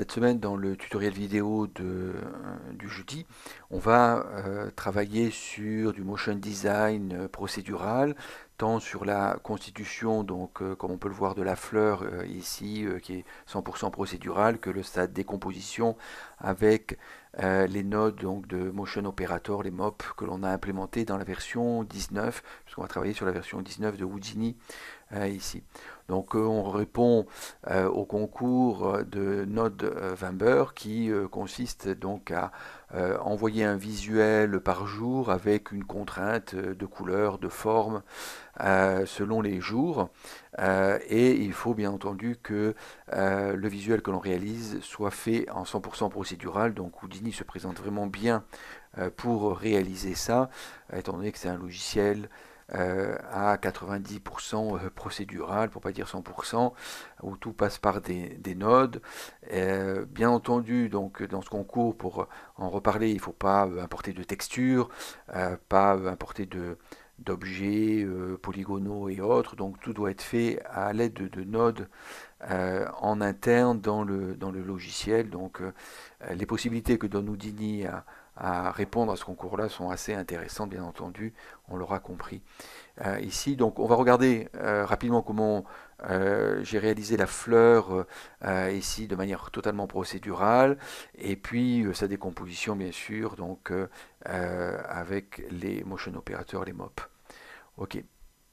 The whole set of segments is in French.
Cette semaine, dans le tutoriel vidéo du jeudi, on va travailler sur du motion design procédural, tant sur la constitution, donc comme on peut le voir de la fleur ici, qui est 100% procédurale, que le stade décomposition avec les nodes donc, de Motion Operator, les MOP, que l'on a implémentés dans la version 19, puisqu'on va travailler sur la version 19 de Houdini ici. Donc on répond au concours de Node Vimber qui consiste donc à envoyer un visuel par jour avec une contrainte de couleur, de forme selon les jours. Et il faut bien entendu que le visuel que l'on réalise soit fait en 100% procédural. Donc Houdini se présente vraiment bien pour réaliser ça, étant donné que c'est un logiciel à 90% procédural, pour pas dire 100%, où tout passe par des nodes. Bien entendu, donc dans ce concours, pour en reparler, il ne faut pas importer de textures, pas importer d'objets polygonaux et autres, donc tout doit être fait à l'aide de nodes en interne dans le logiciel. Donc les possibilités que donne Houdini à répondre à ce concours-là sont assez intéressantes, bien entendu, on l'aura compris ici. Donc on va regarder rapidement comment j'ai réalisé la fleur ici de manière totalement procédurale, et puis sa décomposition bien sûr, donc avec les motion opérateurs, les MOP. Ok,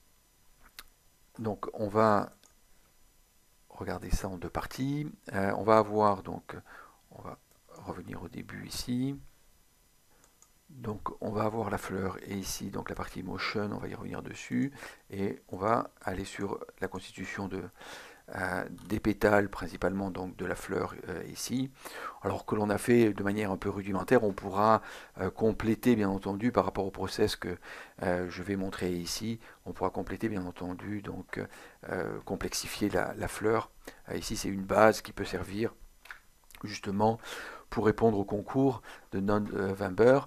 donc on va regarder ça en deux parties. On va avoir donc, on va revenir au début ici. Donc on va avoir la fleur et ici donc la partie motion, on va y revenir dessus et on va aller sur la constitution des pétales principalement donc de la fleur ici. Alors que l'on a fait de manière un peu rudimentaire, on pourra compléter bien entendu par rapport au process que je vais montrer ici, on pourra compléter bien entendu donc complexifier la fleur. Ici c'est une base qui peut servir justement pour répondre au concours de Non-Vimber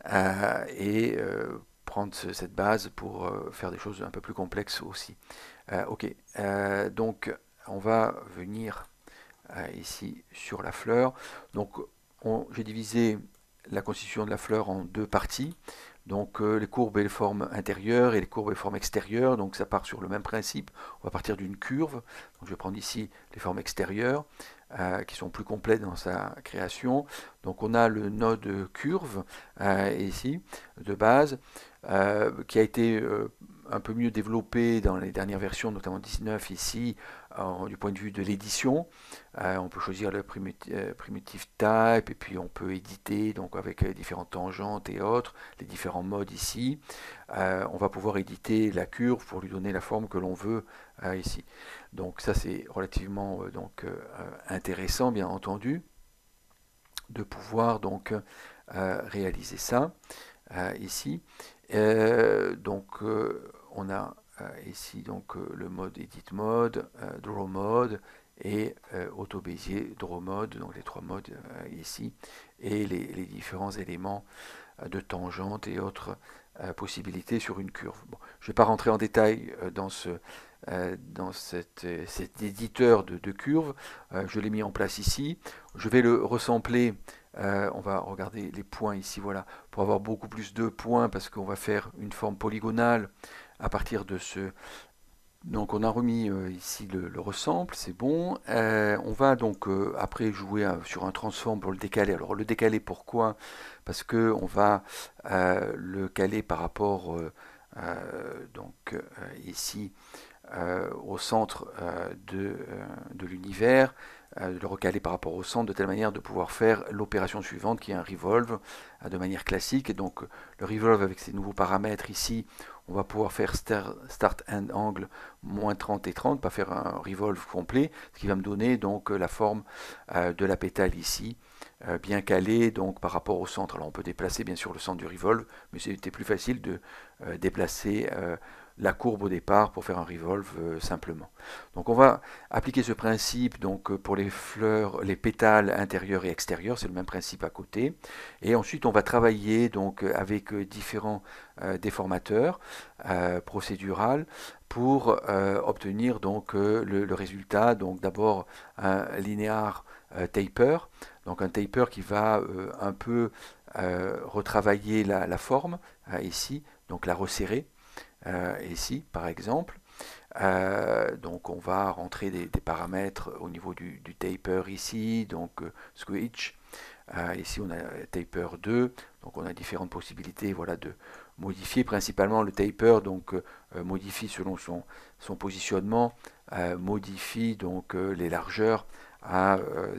et prendre cette base pour faire des choses un peu plus complexes aussi. Ok, donc on va venir ici sur la fleur. Donc j'ai divisé la constitution de la fleur en deux parties. Donc les courbes et les formes intérieures et les courbes et les formes extérieures. Donc ça part sur le même principe. On va partir d'une curve. Donc je vais prendre ici les formes extérieures qui sont plus complètes dans sa création. Donc on a le node curve ici de base qui a été un peu mieux développé dans les dernières versions, notamment 19 ici, du point de vue de l'édition. On peut choisir le primitive type et puis on peut éditer donc avec les différentes tangentes et autres, les différents modes ici. On va pouvoir éditer la curve pour lui donner la forme que l'on veut ici. Donc ça c'est relativement intéressant bien entendu de pouvoir donc réaliser ça ici. Donc on a ici donc le mode edit mode, draw mode et auto Bézier draw mode, donc les trois modes ici, et les différents éléments de tangente et autres possibilités sur une curve. Bon, je ne vais pas rentrer en détail dans cet éditeur de curves. Je l'ai mis en place ici. Je vais le ressembler. On va regarder les points ici, voilà, pour avoir beaucoup plus de points parce qu'on va faire une forme polygonale à partir de ce. Donc on a remis ici le ressemble, c'est bon. On va donc après jouer sur un transform pour le décaler. Alors le décaler pourquoi? Parce que on va le caler par rapport donc ici au centre de l'univers, de le recaler par rapport au centre de telle manière de pouvoir faire l'opération suivante qui est un revolve de manière classique. Et donc le revolve avec ces nouveaux paramètres ici, on va pouvoir faire start end angle moins 30 et 30, pas faire un revolve complet, ce qui va me donner donc la forme de la pétale ici, bien calée donc par rapport au centre. Alors on peut déplacer bien sûr le centre du revolve, mais c'était plus facile de déplacer la courbe au départ pour faire un revolve simplement. Donc on va appliquer ce principe donc pour les fleurs, les pétales intérieurs et extérieurs, c'est le même principe à côté. Et ensuite on va travailler donc avec différents déformateurs procédural pour obtenir donc le résultat. Donc d'abord un linéaire taper, donc un taper qui va un peu retravailler la forme ici, donc la resserrer ici par exemple. Donc on va rentrer des paramètres au niveau du taper ici, donc switch. Ici on a taper 2, donc on a différentes possibilités voilà, de modifier. Principalement le taper donc modifie selon son positionnement, modifie donc les largeurs à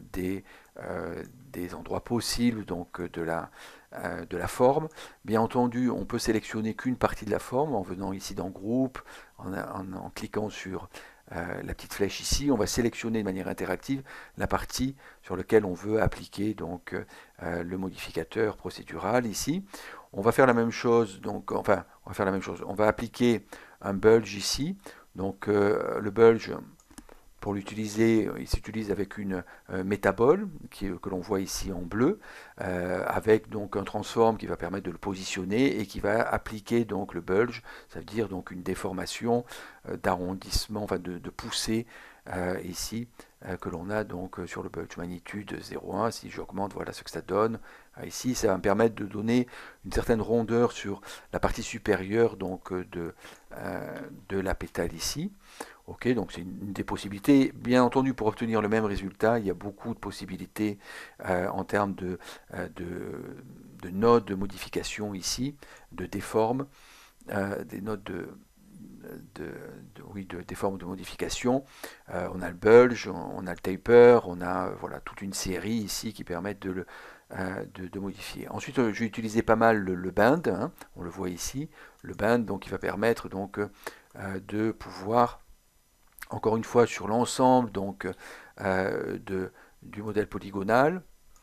des endroits possibles donc de la forme. Bien entendu, on peut sélectionner qu'une partie de la forme en venant ici dans Groupe, en cliquant sur la petite flèche ici. On va sélectionner de manière interactive la partie sur laquelle on veut appliquer donc le modificateur procédural ici. On va faire la même chose, donc enfin, on va faire la même chose. On va appliquer un bulge ici. Donc le bulge, pour l'utiliser, il s'utilise avec une métabole que l'on voit ici en bleu, avec donc un transform qui va permettre de le positionner et qui va appliquer donc le bulge, ça veut dire donc une déformation d'arrondissement, enfin de poussée ici que l'on a donc sur le bulge magnitude 0,1. Si j'augmente, voilà ce que ça donne. Ici, ça va me permettre de donner une certaine rondeur sur la partie supérieure donc de la pétale ici. Ok, donc c'est une des possibilités. Bien entendu, pour obtenir le même résultat, il y a beaucoup de possibilités en termes de nodes de modification ici, de déformes, des nodes des formes de modification. On a le bulge, on a le taper, on a voilà, toute une série ici qui permettent de modifier. Ensuite, je vais utiliser pas mal le band, hein, on le voit ici, le band donc, qui va permettre donc, de pouvoir encore une fois sur l'ensemble donc du modèle polygonal.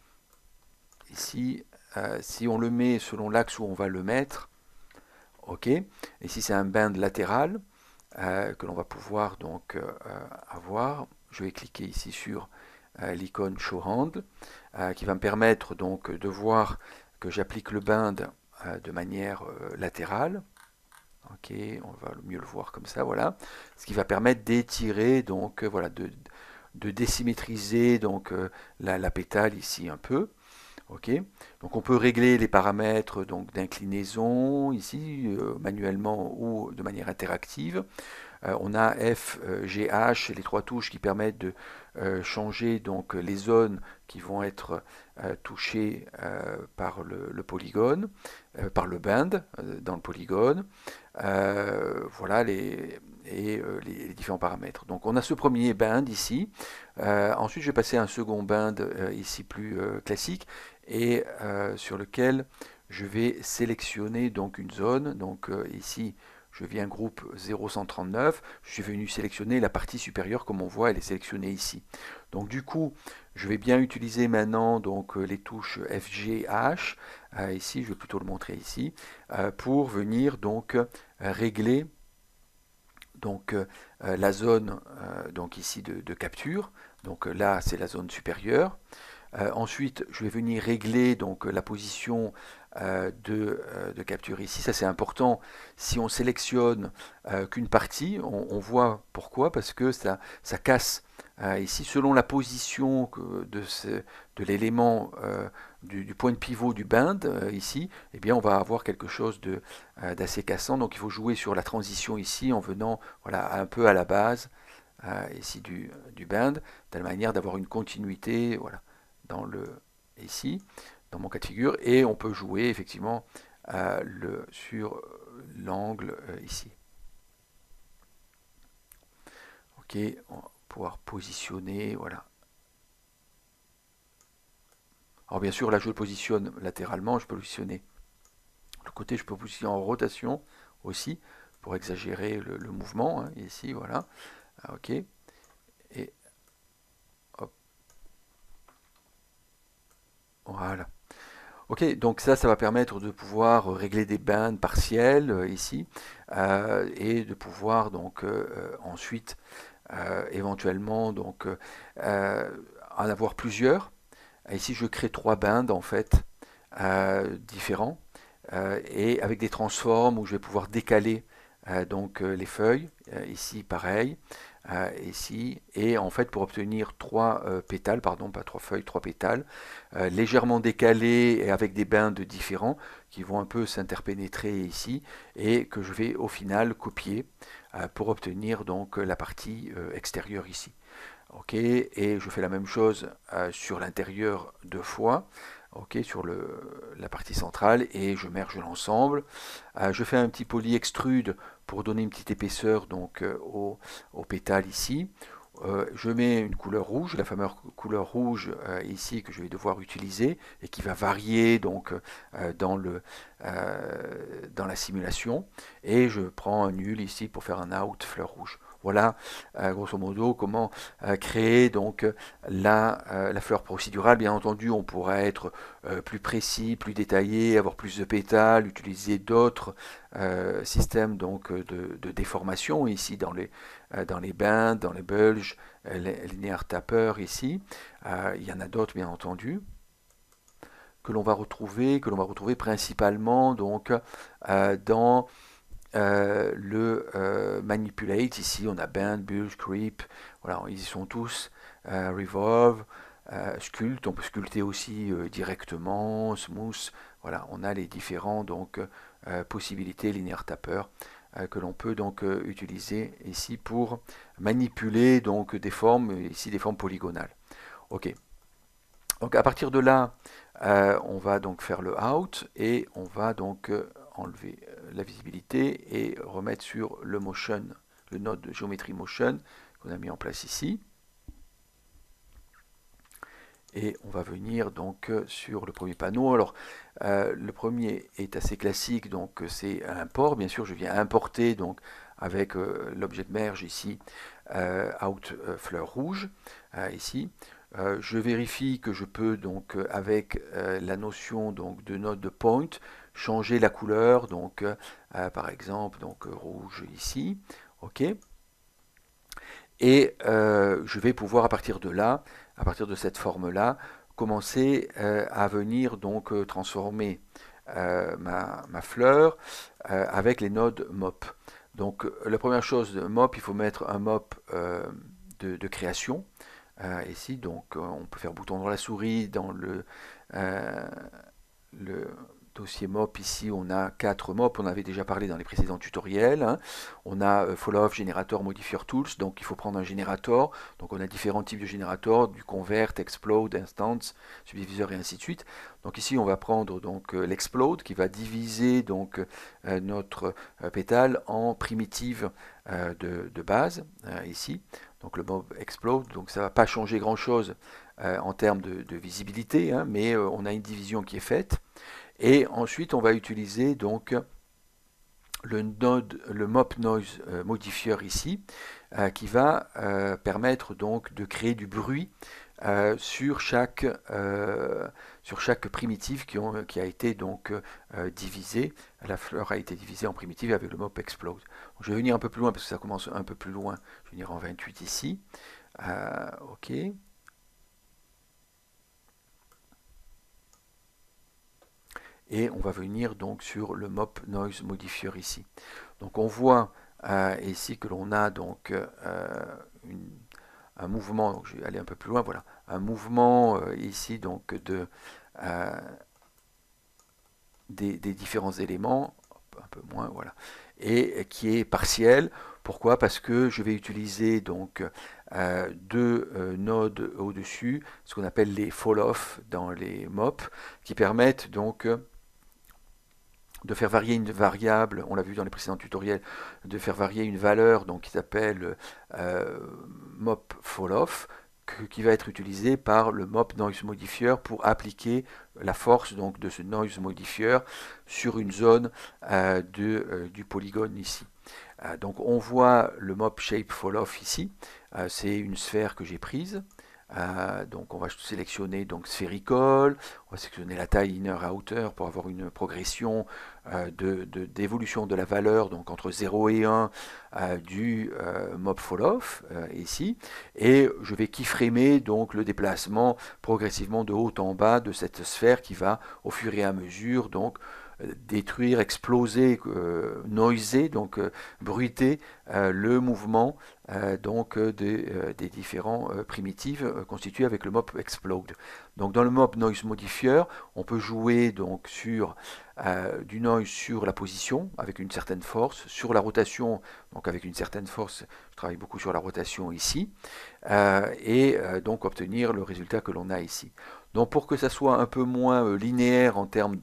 Ici, si on le met selon l'axe où on va le mettre, ok. Ici c'est un band latéral que l'on va pouvoir donc avoir. Je vais cliquer ici sur l'icône Show Hand qui va me permettre donc de voir que j'applique le band de manière latérale. Ok, on va mieux le voir comme ça, voilà. Ce qui va permettre d'étirer, donc voilà, de désymétriser donc la pétale ici un peu. Ok, donc on peut régler les paramètres donc d'inclinaison ici manuellement ou de manière interactive. On a F, G, H, les trois touches qui permettent de changer donc les zones qui vont être touchées par le polygone, par le band dans le polygone. Voilà les différents paramètres. Donc on a ce premier band ici. Ensuite je vais passer à un second band ici plus classique et sur lequel je vais sélectionner donc une zone. Donc ici je viens groupe 0139, je suis venu sélectionner la partie supérieure comme on voit, elle est sélectionnée ici. Donc du coup, je vais bien utiliser maintenant donc les touches FG, H, ici, je vais plutôt le montrer ici, pour venir donc régler donc la zone donc ici de capture. Donc là, c'est la zone supérieure. Ensuite, je vais venir régler donc la position de capture ici. Ça, c'est important. Si on sélectionne qu'une partie, on voit pourquoi, parce que ça casse ici, selon la position de l'élément du point de pivot du band, ici, eh bien, on va avoir quelque chose d'assez cassant. Donc, il faut jouer sur la transition ici en venant voilà, un peu à la base ici du band, de telle manière d'avoir une continuité. Voilà ici, dans mon cas de figure, et on peut jouer effectivement sur l'angle ici. Ok, on va pouvoir positionner, voilà. Alors bien sûr, là je le positionne latéralement, je peux le positionner de l'autre côté, je peux le positionner en rotation aussi, pour exagérer le mouvement, hein, ici, voilà. Ok, et hop, voilà. Ok, donc ça va permettre de pouvoir régler des bands partiels ici et de pouvoir donc ensuite éventuellement donc en avoir plusieurs. Ici, je crée trois bands en fait différents et avec des transforms où je vais pouvoir décaler donc les feuilles. Ici, pareil. Ici et en fait pour obtenir trois pétales, pardon, pas trois feuilles, trois pétales, légèrement décalés et avec des bands différents qui vont un peu s'interpénétrer ici et que je vais au final copier pour obtenir donc la partie extérieure ici. Ok, et je fais la même chose sur l'intérieur deux fois, ok, sur la partie centrale et je merge l'ensemble. Je fais un petit poly extrude pour donner une petite épaisseur donc au pétale ici. Je mets une couleur rouge, la fameuse couleur rouge ici que je vais devoir utiliser et qui va varier donc dans la simulation. Et je prends un nul ici pour faire un out fleur rouge. Voilà, grosso modo, comment créer donc la fleur procédurale. Bien entendu, on pourrait être plus précis, plus détaillé, avoir plus de pétales, utiliser d'autres systèmes donc de déformation ici dans les bands, dans les bulges, les linéaires tapeurs ici. Il y en a d'autres bien entendu que l'on va retrouver principalement donc dans le manipulate. Ici, on a band, bulge, creep. Voilà, ils y sont tous. Revolve, sculpt. On peut sculpter aussi directement, smooth. Voilà, on a les différents donc possibilités linéaires tapeurs que l'on peut donc utiliser ici pour manipuler donc des formes, ici des formes polygonales. Ok. Donc à partir de là, on va donc faire le out et on va donc enlever la visibilité et remettre sur le motion, le node de géométrie motion qu'on a mis en place ici. Et on va venir donc sur le premier panneau. Alors le premier est assez classique, donc c'est un import. Bien sûr, je viens importer donc avec l'objet de merge ici out fleur rouge ici. Je vérifie que je peux donc avec la notion donc de node de point changer la couleur donc par exemple donc rouge ici. Ok. Et je vais pouvoir à partir de là, à partir de cette forme-là, commencer à venir donc transformer ma fleur avec les nodes mop. Donc la première chose, mop, il faut mettre un mop de création. Ici, donc on peut faire bouton dans la souris, dans le dossier mop, ici on a 4 mop, on avait déjà parlé dans les précédents tutoriels, hein. On a follow-off, générateur, modifier tools, donc il faut prendre un générateur, donc on a différents types de générateurs, du convert, explode, instance, subdiviseur et ainsi de suite. Donc ici on va prendre donc l'explode qui va diviser donc notre pétale en primitives de base, ici. Donc le mob explode, donc ça ne va pas changer grand chose en termes de visibilité, hein, mais on a une division qui est faite. Et ensuite, on va utiliser donc le mop noise modifier ici, qui va permettre donc de créer du bruit sur chaque primitive qui a été donc divisée. La fleur a été divisée en primitive avec le mop explode. Donc, je vais venir un peu plus loin parce que ça commence un peu plus loin. Je vais venir en 28 ici. Ok. Et on va venir donc sur le mop noise modifier ici. Donc on voit ici que l'on a donc un mouvement, donc je vais aller un peu plus loin, voilà, un mouvement ici donc des différents éléments, un peu moins, voilà, et qui est partiel. Pourquoi? Parce que je vais utiliser donc deux nodes au-dessus, ce qu'on appelle les fall-off dans les mops, qui permettent donc de faire varier une variable, on l'a vu dans les précédents tutoriels, de faire varier une valeur donc, qui s'appelle mop falloff, qui va être utilisé par le mop noise modifier pour appliquer la force donc, de ce noise modifier sur une zone du polygone ici. Donc on voit le mop shape falloff ici, c'est une sphère que j'ai prise. Donc on va sélectionner donc sphérical, on va sélectionner la taille inner et outer pour avoir une progression d'évolution de la valeur donc entre 0 et 1 du mob fall off ici, et je vais keyframer donc le déplacement progressivement de haut en bas de cette sphère qui va au fur et à mesure donc détruire, exploser, noiser, donc bruiter le mouvement donc des différents primitives constitués avec le mob explode. Donc dans le mob noise modifier, on peut jouer donc sur du noise sur la position avec une certaine force, sur la rotation donc avec une certaine force. Je travaille beaucoup sur la rotation ici et donc obtenir le résultat que l'on a ici. Donc pour que ça soit un peu moins linéaire en termes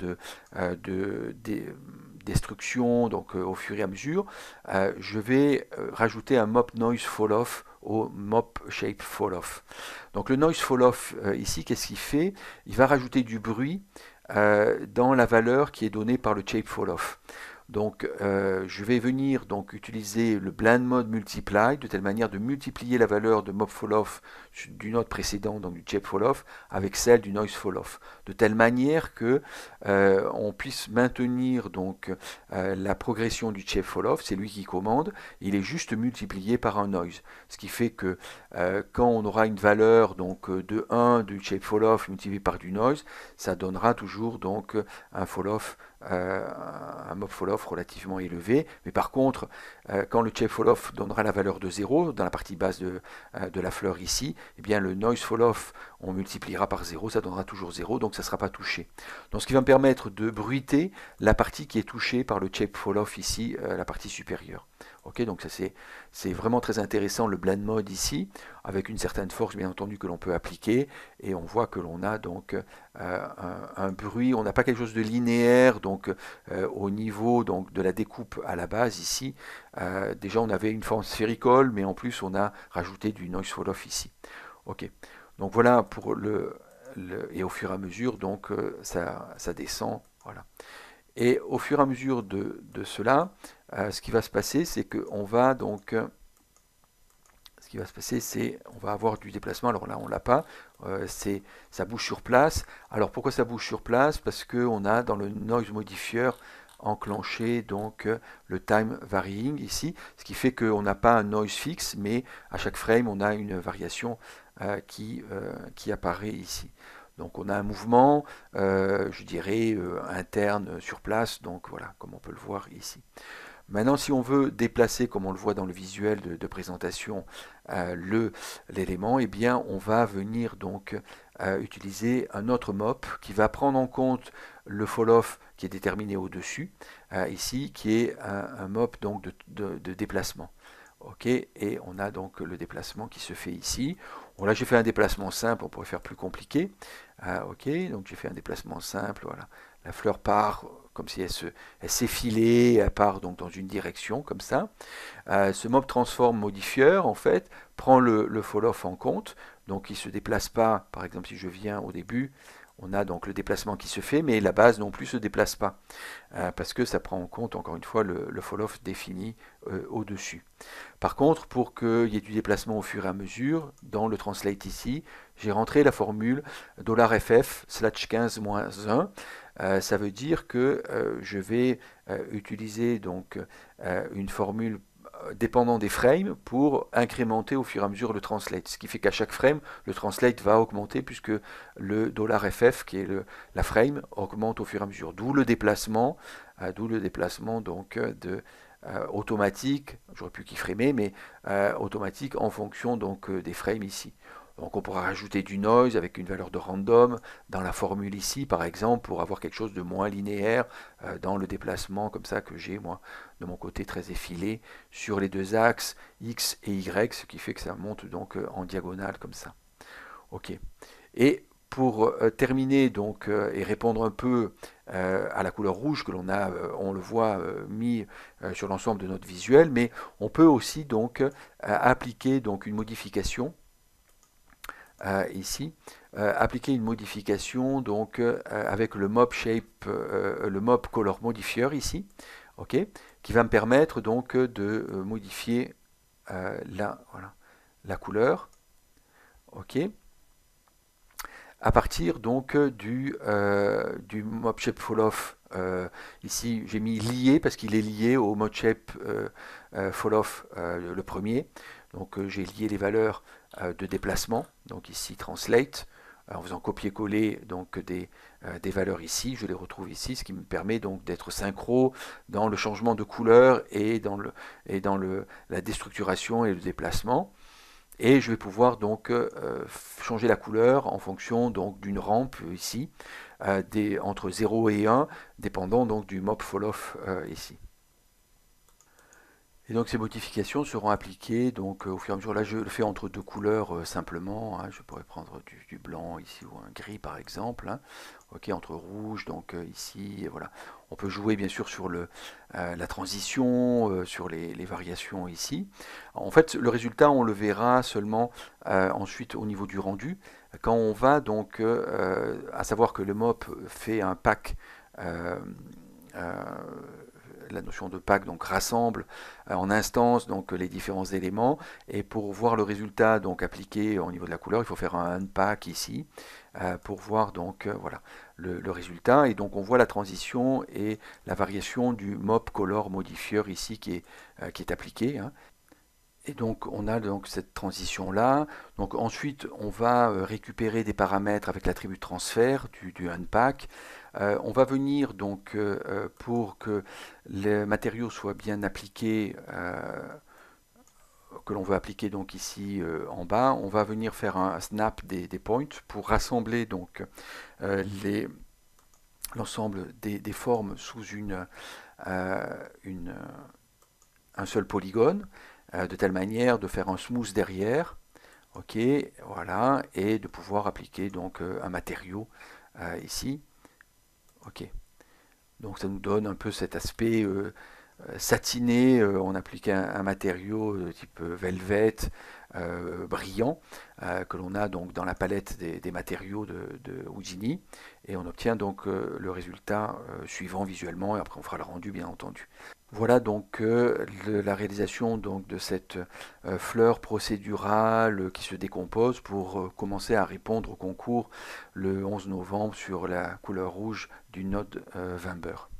de destruction donc au fur et à mesure, je vais rajouter un mop noise fall off au mop shape fall off. Donc le noise fall off ici, qu'est-ce qu'il fait? Il va rajouter du bruit dans la valeur qui est donnée par le shape fall off. Donc je vais venir donc utiliser le blend mode multiply de telle manière de multiplier la valeur de mob fall off du node précédent, donc du shape fall off, avec celle du noise fall off, de telle manière que on puisse maintenir donc la progression du shape fall off. C'est lui qui commande, il est juste multiplié par un noise, ce qui fait que quand on aura une valeur donc de 1 du shape fall off multiplié par du noise, ça donnera toujours donc un fall off un mob fall off relativement élevé, mais par contre quand le shape fall off donnera la valeur de 0 dans la partie basse de la fleur ici, eh bien le noise fall off on multipliera par 0, ça donnera toujours 0, donc ça ne sera pas touché. Donc ce qui va me permettre de bruiter la partie qui est touchée par le shape fall off ici, la partie supérieure. Ok, donc ça c'est vraiment très intéressant le blend mode ici, avec une certaine force bien entendu que l'on peut appliquer, et on voit que l'on a donc un bruit, on n'a pas quelque chose de linéaire donc au niveau donc de la découpe à la base ici. Déjà on avait une forme sphérical, mais en plus on a rajouté du noise fall off ici. Ok, donc voilà pour et au fur et à mesure donc ça descend, voilà. Et au fur et à mesure de cela, ce qui va se passer, c'est qu'on va donc ce qui va se passer, c'est on va avoir du déplacement. Alors là, on l'a pas. Ça bouge sur place. Alors pourquoi ça bouge sur place? Parce qu'on a dans le noise modifier enclenché donc le time varying ici, ce qui fait qu'on n'a pas un noise fixe, mais à chaque frame, on a une variation qui apparaît ici. Donc on a un mouvement, je dirais, interne sur place, donc voilà, comme on peut le voir ici. Maintenant, si on veut déplacer, comme on le voit dans le visuel de présentation, l'élément, eh bien, on va venir donc utiliser un autre mop qui va prendre en compte le fall-off qui est déterminé au-dessus, ici, qui est un mop donc de déplacement. Ok, et on a donc le déplacement qui se fait ici. Bon, là, j'ai fait un déplacement simple, on pourrait faire plus compliqué. Ok, donc j'ai fait un déplacement simple, voilà. La fleur part comme si elle s'effilait, elle part donc dans une direction comme ça. Ce mob transform modifier en fait prend le fall off en compte, donc il ne se déplace pas. Par exemple, si je viens au début, on a donc le déplacement qui se fait, mais la base non plus se déplace pas, parce que ça prend en compte encore une fois le fall off défini au-dessus. Par contre, pour qu'il y ait du déplacement au fur et à mesure, dans le translate ici, j'ai rentré la formule $ff/15-1. Ça veut dire que je vais utiliser donc une formule dépendant des frames pour incrémenter au fur et à mesure le translate. Ce qui fait qu'à chaque frame, le translate va augmenter puisque le $ff, qui est la frame, augmente au fur et à mesure. D'où le déplacement donc automatique, j'aurais pu keyframer, mais automatique en fonction donc des frames ici. Donc on pourra rajouter du noise avec une valeur de random dans la formule ici par exemple pour avoir quelque chose de moins linéaire dans le déplacement comme ça que j'ai moi de mon côté très effilé sur les deux axes X et Y, ce qui fait que ça monte donc en diagonale comme ça. Ok. Et pour terminer donc et répondre un peu à la couleur rouge que l'on a, on le voit mis sur l'ensemble de notre visuel, mais on peut aussi donc appliquer donc une modification ici, appliquer une modification donc avec le mob shape, le mob color modifier ici, ok, qui va me permettre donc de modifier voilà, la couleur, ok. à partir donc du mob shape fall off. Ici j'ai mis lié parce qu'il est lié au mob shape fall off le premier. Donc j'ai lié les valeurs de déplacement, donc ici translate, en faisant copier-coller donc des valeurs ici, je les retrouve ici, ce qui me permet donc d'être synchro dans le changement de couleur et dans la déstructuration et le déplacement. Et je vais pouvoir donc changer la couleur en fonction donc d'une rampe ici, entre 0 et 1, dépendant donc du mob fall off ici. Et donc ces modifications seront appliquées donc au fur et à mesure. Là, je le fais entre deux couleurs simplement, hein. Je pourrais prendre du blanc ici ou un gris par exemple, hein. Ok, entre rouge, donc ici, et voilà. On peut jouer bien sûr sur la transition, sur les variations ici. En fait, le résultat, on le verra seulement ensuite au niveau du rendu. Quand on va donc, à savoir que le mop fait un pack euh, euh, la notion de pack donc rassemble en instance donc les différents éléments, et pour voir le résultat donc appliqué au niveau de la couleur, il faut faire un unpack ici pour voir donc voilà le résultat, et donc on voit la transition et la variation du mop color modifier ici qui est appliqué, hein. Et donc on a donc cette transition là. Donc ensuite on va récupérer des paramètres avec l'attribut transfert du unpack. On va venir donc pour que le matériau soit bien appliqué, que l'on veut appliquer donc ici en bas, on va venir faire un snap des points pour rassembler donc l'ensemble des formes sous une, un seul polygone, de telle manière de faire un smooth derrière. Ok, voilà, et de pouvoir appliquer donc un matériau ici. Ok, donc ça nous donne un peu cet aspect satiné. On applique un matériau de type velvet brillant que l'on a donc dans la palette des matériaux de Houdini, et on obtient donc le résultat suivant visuellement, et après on fera le rendu bien entendu. Voilà donc la réalisation donc de cette fleur procédurale qui se décompose pour commencer à répondre au concours le 11 novembre sur la couleur rouge du Node Vimber.